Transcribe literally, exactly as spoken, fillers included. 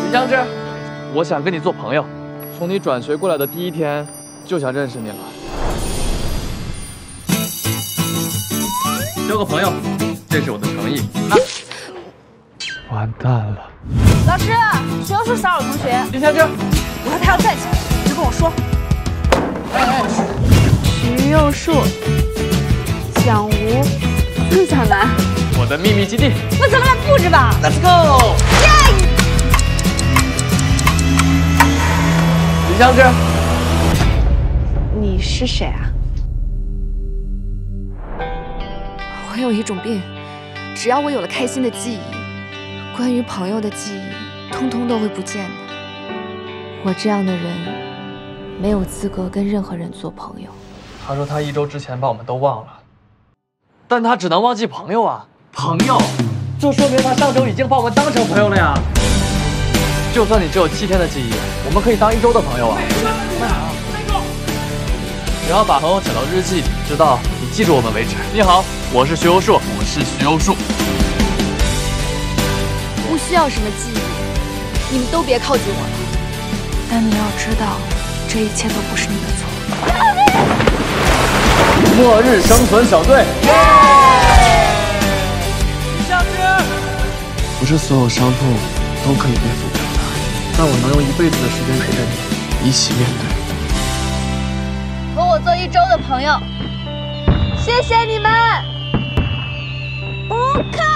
李香芝，我想跟你做朋友。从你转学过来的第一天，就想认识你了。交个朋友，这是我的诚意。那完蛋了。 老师，学务处骚扰同学。 李香芝， 我说他要站起来，你就跟我说。 哎哎， 徐幼树，蒋吴，陆小南。 我的秘密基地。 那咱们来布置吧。 Let's go。 耶！ 李香芝， 你是谁啊？ 我有一种病，只要我有了开心的记忆，关于朋友的记忆，通通都会不见的。我这样的人，没有资格跟任何人做朋友。 他说他一周之前把我们都忘了，但他只能忘记朋友啊。朋友，就说明他上周已经把我们当成朋友了呀。就算你只有七天的记忆，我们可以当一周的朋友啊。只要把朋友写到日记里，直到你记住我们为止。你好，我是徐欧树，我是徐欧树。 不需要什么记忆，你们都别靠近我了。但你要知道，这一切都不是你的错。 末日生存小队。李香芝， 不是所有伤痛都可以被抚平的，但我能用一辈子的时间陪着你，一起面对。 和我做一周的朋友，谢谢你们。不看。